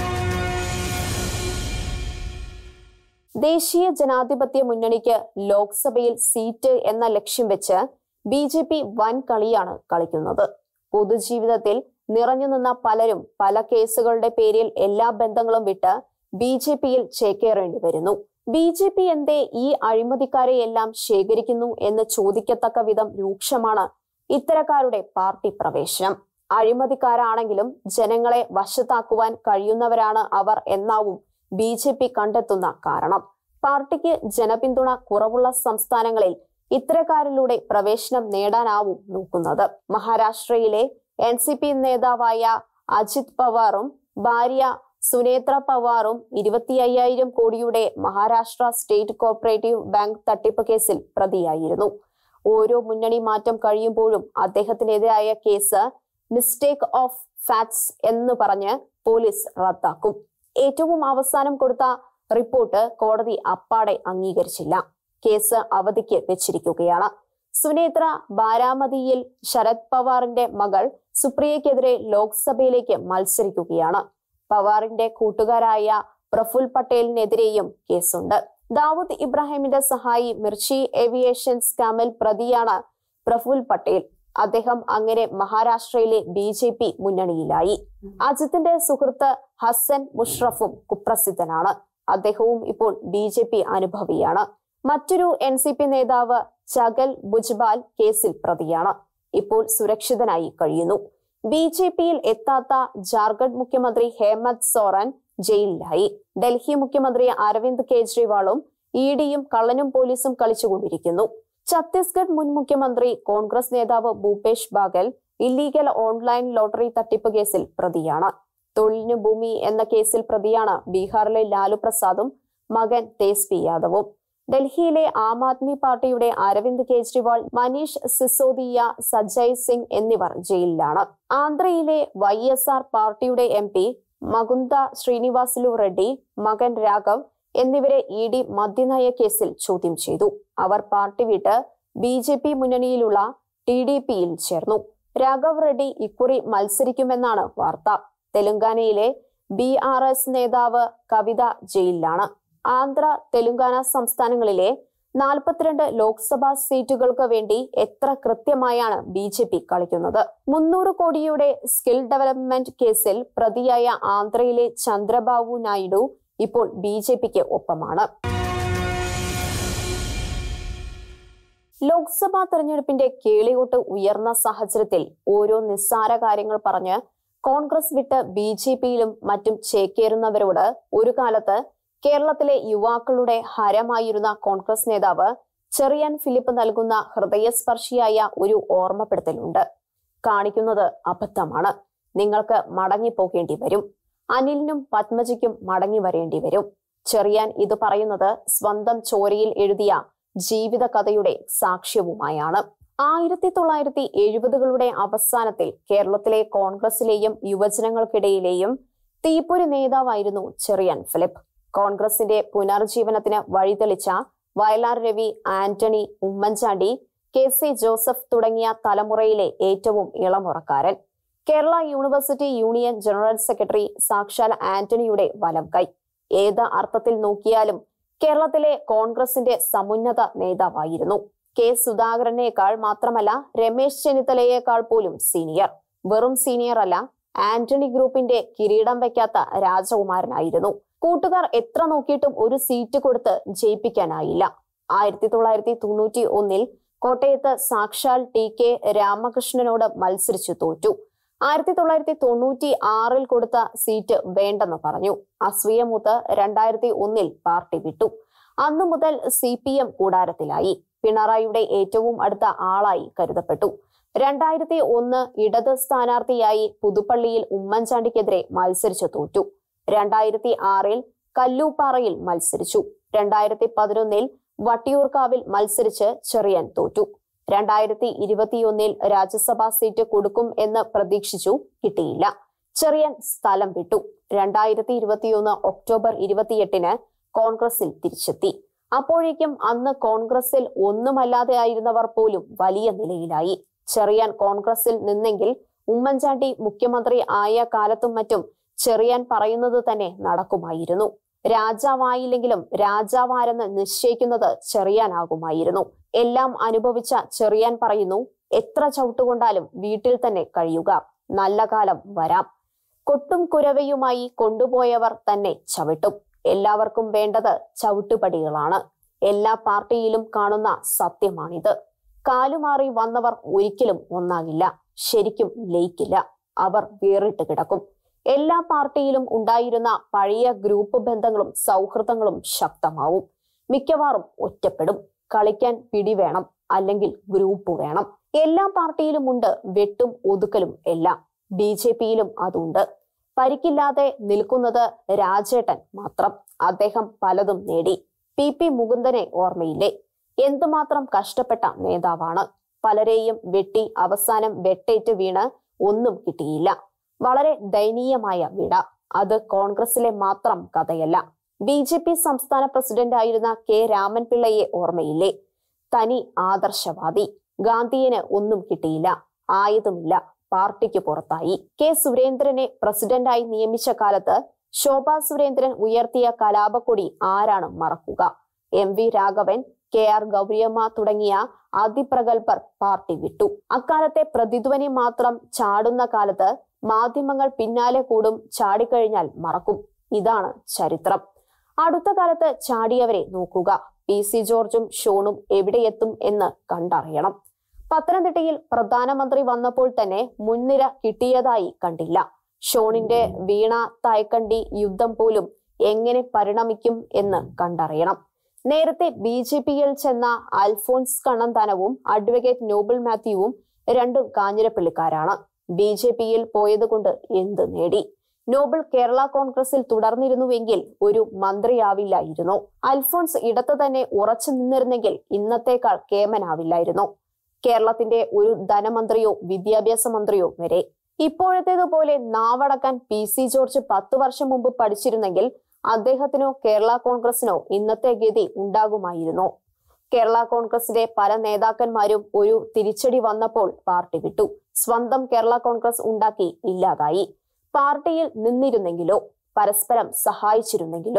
ദേശീയ ജനാധിപത്യ മുന്നണിക്ക് ലോക്സഭയിൽ സീറ്റ് എന്ന ലക്ഷ്യം വെച്ച് BJP വൻ കളിയാണ് കളിക്കുന്നത്. പൊതുജീവിതത്തിൽ നിറഞ്ഞു നിന്ന പലരും പല കേസുകളുടെ പേരിൽ എല്ലാ ബന്ധങ്ങളും വിട്ട് BJPയിൽ ചേക്കേറേണ്ടി വരുന്നു. BJP എന്തേ ഈ അഴിമതിക്കാരെയെല്ലാം ശേഖരിക്കുന്നു എന്ന് ചോദിക്കത്തക്ക വിധം രൂക്ഷമാണ് ഇത്തരക്കാരുടെ പാർട്ടി പ്രവേശനം. അഴിമതിക്കാരാണെങ്കിലും ജനങ്ങളെ വശത്താക്കുവാൻ കഴിയുന്നവരാണ് അവർ എന്നാവും BJP കണ്ടെത്തുന്ന കാരണം. പാർട്ടിക്ക് ജനപിന്തുണ കുറവുള്ള സംസ്ഥാനങ്ങളിൽ ഇത്തരക്കാരിലൂടെ പ്രവേശനം നേടാനാവും നോക്കുന്നത്. മഹാരാഷ്ട്രയിലെ NCP നേതാവായ അജിത് പവാറും ഭാര്യ സുനേത്ര പവാറും 25,000 കോടിയുടെ മഹാരാഷ്ട്ര സ്റ്റേറ്റ് കോഓപ്പറേറ്റീവ് ബാങ്ക് തട്ടിപ്പ് കേസിൽ പ്രതിയായിരുന്നു. ഓരോ മുന്നണി മാറ്റം കഴിയുമ്പോഴും അദ്ദേഹത്തിനെതിരായ കേസ് മിസ്റ്റേക്ക് ഓഫ് ഫാക്ട്സ് എന്ന് പറഞ്ഞ് പോലീസ് റദ്ദാക്കും. ഏറ്റവും അവസാനം കൊടുത്ത റിപ്പോർട്ട് കോടതി അപ്പാടെ അംഗീകരിച്ചില്ല. കേസ് അവധിക്ക് വെച്ചിരിക്കുകയാണ്. സുനേത്ര ബാരാമതിയിൽ ശരത് പവാറിന്റെ മകൾ സുപ്രിയയ്ക്കെതിരെ ലോക്സഭയിലേക്ക് മത്സരിക്കുകയാണ്. പവാറിന്റെ കൂട്ടുകാരായ പ്രഫുൽ പട്ടേലിനെതിരെയും കേസുണ്ട്. ദാവൂദ് ഇബ്രാഹിമിന്റെ സഹായി മിർച്ചി ഏവിയേഷൻ സ്കാമിൽ പ്രതിയാണ് പ്രഫുൽ പട്ടേൽ. അദ്ദേഹം അങ്ങനെ മഹാരാഷ്ട്രയിലെ BJP മുന്നണിയിലായി. അജിത്തിന്റെ സുഹൃത്ത് ഹസൻ മുഷ്റഫും കുപ്രസിദ്ധനാണ്. അദ്ദേഹവും ഇപ്പോൾ BJP അനുഭവിയാണ്. മറ്റൊരു NCP നേതാവ് ചഗൽ ഭുജ്ബാൽ കേസിൽ പ്രതിയാണ്. ഇപ്പോൾ സുരക്ഷിതനായി കഴിയുന്നു. BJPയിൽ എത്താത്ത ജാർഖണ്ഡ് മുഖ്യമന്ത്രി ഹേമന്ത് സോറൻ ജയിലിലായി. ഡൽഹി മുഖ്യമന്ത്രി അരവിന്ദ് കെജ്രിവാളും EDയും കള്ളനും പോലീസും കളിച്ചുകൊണ്ടിരിക്കുന്നു. ഛത്തീസ്ഗഡ് മുൻ മുഖ്യമന്ത്രി കോൺഗ്രസ് നേതാവ് Bhupesh Baghel illegal online lottery തട്ടിപ്പ് കേസിൽ പ്രതിയാണ്. തൊഴിലിന് ഭൂമി എന്ന കേസിൽ പ്രതിയാണ് ബീഹാറിലെ ലാലു പ്രസാദും മകൻ തേജസ്വി യാദവും. ഡൽഹിയിലെ ആം ആദ്മി പാർട്ടിയുടെ അരവിന്ദ് കെജ്രിവാൾ, മനീഷ് സിസോദിയ, സജയ് സിംഗ് എന്നിവർ ജയിലിലാണ്. ആന്ധ്രയിലെ YSR പാർട്ടിയുടെ MP മകുന്ദ ശ്രീനിവാസുലു റെഡ്ഡി, മകൻ രാഘവ് എന്നിവരെ ED മദ്യനയ കേസിൽ ചോദ്യം ചെയ്തു. അവർ പാർട്ടി വിട്ട് BJP മുന്നണിയിലുള്ള TDPയിൽ ചേർന്നു. രാഘവ് റെഡ്ഡി ഇക്കുറി മത്സരിക്കുമെന്നാണ് വാർത്ത. തെലങ്കാനയിലെ BRS നേതാവ് കവിത ജയിലിലാണ്. ആന്ധ്ര, തെലങ്കാന സംസ്ഥാനങ്ങളിലെ 42 ലോക്സഭാ സീറ്റുകൾക്ക് വേണ്ടി എത്ര കൃത്യമായാണ് BJP കളിക്കുന്നത്. 300 കോടിയുടെ സ്കിൽ ഡെവലപ്മെന്റ് കേസിൽ പ്രതിയായ ആന്ധ്രയിലെ ചന്ദ്രബാബു നായിഡു ഇപ്പോൾ BJPക്ക് ഒപ്പമാണ്. ലോക്സഭാ തെരഞ്ഞെടുപ്പിന്റെ കേളികൊട്ട് ഉയർന്ന സാഹചര്യത്തിൽ ഓരോ നിസ്സാര കാര്യങ്ങൾ പറഞ്ഞ് കോൺഗ്രസ് വിട്ട് BJPയിലും മറ്റും ചേക്കേറുന്നവരോട് ഒരു കാലത്ത് കേരളത്തിലെ യുവാക്കളുടെ ഹരമായിരുന്ന കോൺഗ്രസ് നേതാവ് ചെറിയാൻ ഫിലിപ്പ് നൽകുന്ന ഹൃദയസ്പർശിയായ ഒരു ഓർമ്മപ്പെടുത്തലുണ്ട്. കാണിക്കുന്നത് അബദ്ധമാണ്. നിങ്ങൾക്ക് മടങ്ങിപ്പോകേണ്ടി വരും. അനിലിനും പത്മജിക്കും മടങ്ങി വരേണ്ടി വരും. ചെറിയാൻ ഇത് പറയുന്നത് സ്വന്തം ചോരയിൽ എഴുതിയ ജീവിത കഥയുടെ സാക്ഷ്യവുമായാണ്. 1970കളുടെ അവസാനത്തിൽ കേരളത്തിലെ കോൺഗ്രസിലെയും യുവജനങ്ങൾക്കിടയിലെയും തീപ്പൊരി നേതാവായിരുന്നു ചെറിയാൻ ഫിലിപ്പ്. കോൺഗ്രസിന്റെ പുനർജീവനത്തിന് വഴിതെളിച്ച വയലാർ രവി, ആന്റണി, ഉമ്മൻചാണ്ടി, KC ജോസഫ് തുടങ്ങിയ തലമുറയിലെ ഏറ്റവും ഇളമുറക്കാരൻ. Kerala university union general secretary, സാക്ഷാൽ ആന്റണിയുടെ വലം കൈ. ഏത് അർത്ഥത്തിൽ നോക്കിയാലും കേരളത്തിലെ കോൺഗ്രസിന്റെ സമുന്നത നേതാവായിരുന്നു. K സുധാകരനേക്കാൾ മാത്രമല്ല, രമേശ് ചെന്നിത്തലയേക്കാൾ പോലും സീനിയർ. വെറും സീനിയർ അല്ല, ആന്റണി ഗ്രൂപ്പിന്റെ കിരീടം വയ്ക്കാത്ത രാജകുമാരനായിരുന്നു. കൂട്ടുകാർ എത്ര നോക്കിയിട്ടും ഒരു സീറ്റ് കൊടുത്ത് ജയിപ്പിക്കാനായില്ല. 1991 കോട്ടയത്ത് സാക്ഷാൽ TK രാമകൃഷ്ണനോട് മത്സരിച്ചു തോറ്റു. 1996 കൊടുത്ത സീറ്റ് വേണ്ടെന്ന് പറഞ്ഞു. അസൂയ മൂത്ത് 2001 പാർട്ടി വിട്ടു. അന്നു മുതൽ CPM കൂടാരത്തിലായി. പിണറായിയുടെ ഏറ്റവും അടുത്ത ആളായി കരുതപ്പെട്ടു. 2001 ഇടത് സ്ഥാനാർത്ഥിയായി പുതുപ്പള്ളിയിൽ ഉമ്മൻചാണ്ടിക്കെതിരെ മത്സരിച്ചു തോറ്റു. 2006 കല്ലൂപ്പാറയിൽ മത്സരിച്ചു. 2011 വട്ടിയൂർക്കാവിൽ മത്സരിച്ച് ചെറിയാൻ തോറ്റു. 2021 രാജ്യസഭാ സീറ്റ് കൊടുക്കും എന്ന് പ്രതീക്ഷിച്ചു, കിട്ടിയില്ല. ചെറിയാൻ സ്ഥലം വിട്ടു. 2021 ഒക്ടോബർ 28 കോൺഗ്രസിൽ തിരിച്ചെത്തി. അപ്പോഴേക്കും അന്ന് കോൺഗ്രസിൽ ഒന്നുമല്ലാതെ ആയിരുന്നവർ പോലും വലിയ നിലയിലായി. ചെറിയാൻ കോൺഗ്രസിൽ നിന്നെങ്കിൽ ഉമ്മൻചാണ്ടി മുഖ്യമന്ത്രി ആയ കാലത്തും മറ്റും ചെറിയാൻ പറയുന്നത് തന്നെ നടക്കുമായിരുന്നു. രാജാവായില്ലെങ്കിലും രാജാവാരെന്ന് നിശ്ചയിക്കുന്നത് ചെറിയാനാകുമായിരുന്നു. എല്ലാം അനുഭവിച്ച ചെറിയാൻ പറയുന്നു, എത്ര ചവിട്ടുകൊണ്ടാലും വീട്ടിൽ തന്നെ കഴിയുക, നല്ല കാലം വരാം. കൊട്ടും കുരവയുമായി കൊണ്ടുപോയവർ തന്നെ ചവിട്ടും. എല്ലാവർക്കും വേണ്ടത് ചവിട്ടുപടികളാണ്. എല്ലാ പാർട്ടിയിലും കാണുന്ന സത്യമാണിത്. കാലുമാറി വന്നവർ ഒരിക്കലും ഒന്നാകില്ല, ശരിക്കും ലയിക്കില്ല. അവർ വേറിട്ട് കിടക്കും. എല്ലാ പാർട്ടിയിലും ഉണ്ടായിരുന്ന പഴയ ഗ്രൂപ്പ് ബന്ധങ്ങളും സൗഹൃദങ്ങളും ശക്തമാവും. മിക്കവാറും ഒറ്റപ്പെടും. കളിക്കാൻ പിടി വേണം. അല്ലെങ്കിൽ ഗ്രൂപ്പ് വേണം. എല്ലാ പാർട്ടിയിലും ഉണ്ട് വെട്ടും ഒതുക്കലും എല്ലാം. BJPയിലും അതുണ്ട്. പരിക്കില്ലാതെ നിൽക്കുന്നത് രാജേട്ടൻ മാത്രം. അദ്ദേഹം പലതും നേടി. PP മുകുന്ദനെ ഓർമ്മയില്ലേ? എന്തുമാത്രം കഷ്ടപ്പെട്ട നേതാവാണ്. പലരെയും വെട്ടി അവസാനം വെട്ടേറ്റ് വീണ് ഒന്നും കിട്ടിയില്ല. വളരെ ദയനീയമായ വിട. അത് കോൺഗ്രസിലെ മാത്രം കഥയല്ല. BJP സംസ്ഥാന പ്രസിഡന്റ് ആയിരുന്ന K രാമൻപിള്ളയെ ഓർമ്മയില്ലേ? തനി ആദർശവാദി. ഗാന്ധിയന് ഒന്നും കിട്ടിയില്ല, ആയതുമില്ല, പാർട്ടിക്ക് പുറത്തായി. K സുരേന്ദ്രനെ പ്രസിഡന്റായി നിയമിച്ച കാലത്ത് ശോഭാ സുരേന്ദ്രൻ ഉയർത്തിയ കലാപക്കൊടി ആരാണ് മറക്കുക? MV രാഘവൻ, KR ഗൗരിയമ്മ തുടങ്ങിയ അതിപ്രഗൽഭർ പാർട്ടി വിട്ടു. അക്കാലത്തെ പ്രതിധ്വനി മാത്രം ചാടുന്ന കാലത്ത് മാധ്യമങ്ങൾ പിന്നാലെ കൂടും. ചാടിക്കഴിഞ്ഞാൽ മറക്കും. ഇതാണ് ചരിത്രം. അടുത്ത കാലത്ത് ചാടിയവരെ നോക്കുക. PC ജോർജും ഷോണും എവിടെയെത്തും എന്ന് കണ്ടറിയണം. പത്തനംതിട്ടയിൽ പ്രധാനമന്ത്രി വന്നപ്പോൾ തന്നെ മുൻനിര കിട്ടിയതായി കണ്ടില്ല. ഷോണിന്റെ വീണ തായ്ക്കണ്ടി യുദ്ധം പോലും എങ്ങനെ പരിണമിക്കും എന്ന് കണ്ടറിയണം. നേരത്തെ BJPയിൽ ചെന്ന അൽഫോൺസ് കണ്ണന്താനവും അഡ്വക്കേറ്റ് നോബിൾ മാത്യുവും രണ്ടും കാഞ്ഞിരപ്പള്ളിക്കാരാണ്. BJPയിൽ പോയതുകൊണ്ട് എന്ത് നേടി? നോബിൾ കേരള കോൺഗ്രസിൽ തുടർന്നിരുന്നുവെങ്കിൽ ഒരു മന്ത്രിയാവില്ലായിരുന്നു. അൽഫോൺസ് ഇടത്ത് തന്നെ ഉറച്ചു നിന്നിരുന്നെങ്കിൽ ഇന്നത്തേക്കാൾ കേമനാവില്ലായിരുന്നു. കേരളത്തിന്റെ ഒരു ധനമന്ത്രിയോ വിദ്യാഭ്യാസ മന്ത്രിയോ വരെ. ഇപ്പോഴത്തേതുപോലെ നാവടക്കാൻ PC ജോർജ് 10 വർഷം മുമ്പ് പഠിച്ചിരുന്നെങ്കിൽ അദ്ദേഹത്തിനോ കേരള കോൺഗ്രസിനോ ഇന്നത്തെ ഗതി ഉണ്ടാകുമായിരുന്നു. കേരള കോൺഗ്രസിലെ പല നേതാക്കന്മാരും ഒരു തിരിച്ചടി വന്നപ്പോൾ പാർട്ടി വിട്ടു. സ്വന്തം കേരള കോൺഗ്രസ് ഉണ്ടാക്കി ഇല്ലാതായി. പാർട്ടിയിൽ നിന്നിരുന്നെങ്കിലോ, പരസ്പരം സഹായിച്ചിരുന്നെങ്കിലോ.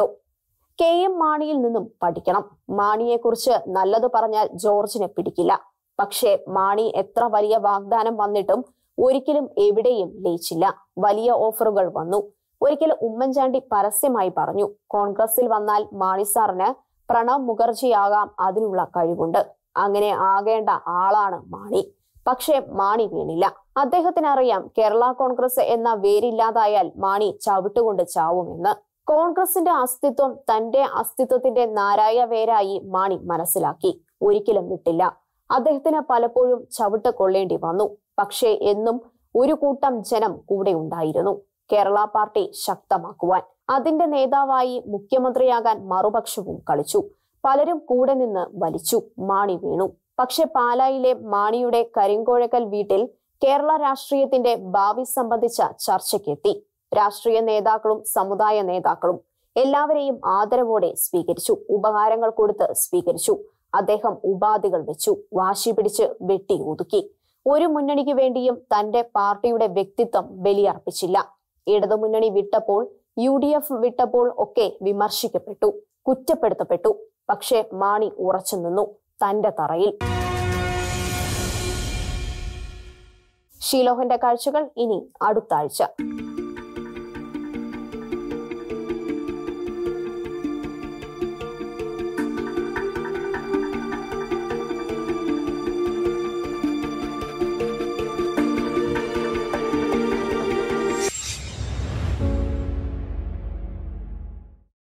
KM മാണിയിൽ നിന്നും പഠിക്കണം. മാണിയെക്കുറിച്ച് നല്ലത് പറഞ്ഞാൽ ജോർജിനെ പിടിക്കില്ല. പക്ഷേ മാണി എത്ര വലിയ വാഗ്ദാനം വന്നിട്ടും ഒരിക്കലും എവിടെയും ലയിച്ചില്ല. വലിയ ഓഫറുകൾ വന്നു. ഒരിക്കൽ ഉമ്മൻചാണ്ടി പരസ്യമായി പറഞ്ഞു, കോൺഗ്രസിൽ വന്നാൽ മാണി സാറിന് പ്രണബ് മുഖർജിയാകാം, അതിനുള്ള കഴിവുണ്ട്. അങ്ങനെ ആകേണ്ട ആളാണ് മാണി. പക്ഷേ മാണി വീണില്ല. അദ്ദേഹത്തിന് അറിയാം കേരള കോൺഗ്രസ് എന്ന വേരില്ലാതായാൽ മാണി ചവിട്ടുകൊണ്ട് ചാവുമെന്ന്. കോൺഗ്രസിന്റെ അസ്തിത്വം തന്റെ അസ്തിത്വത്തിന്റെ നാരായ വേരായി മാണി മനസ്സിലാക്കി. ഒരിക്കലും വിട്ടില്ല. അദ്ദേഹത്തിന് പലപ്പോഴും ചവിട്ട് കൊള്ളേണ്ടി വന്നു. പക്ഷേ എന്നും ഒരു കൂട്ടം ജനം കൂടെ ഉണ്ടായിരുന്നു. കേരള പാർട്ടി ശക്തമാക്കുവാൻ. അതിന്റെ നേതാവായി മുഖ്യമന്ത്രിയാകാൻ മറുപക്ഷവും കളിച്ചു. പലരും കൂടെ നിന്ന് വലിച്ചു. മാണി വീണു. പക്ഷെ പാലായിലെ മാണിയുടെ കരിങ്കോഴക്കൽ വീട്ടിൽ കേരള രാഷ്ട്രീയത്തിന്റെ ഭാവി സംബന്ധിച്ച ചർച്ചയ്ക്കെത്തി. രാഷ്ട്രീയ നേതാക്കളും സമുദായ നേതാക്കളും എല്ലാവരെയും ആദരവോടെ സ്വീകരിച്ചു. ഉപഹാരങ്ങൾ കൊടുത്ത് സ്വീകരിച്ചു. അദ്ദേഹം ഉപാധികൾ വെച്ചു. വാശി പിടിച്ച് വെട്ടി ഒതുക്കി. ഒരു മുന്നണിക്ക് വേണ്ടിയും തന്റെ പാർട്ടിയുടെ വ്യക്തിത്വം ബലിയർപ്പിച്ചില്ല. ഇടതുമുന്നണി വിട്ടപ്പോൾ, UDF വിട്ടപ്പോൾ ഒക്കെ വിമർശിക്കപ്പെട്ടു, കുറ്റപ്പെടുത്തപ്പെട്ടു. പക്ഷെ മാണി ഉറച്ചു നിന്നു തന്റെ തറയിൽ. ഷീലോഹന്റെ കാഴ്ചകൾ ഇനി അടുത്ത ആഴ്ച.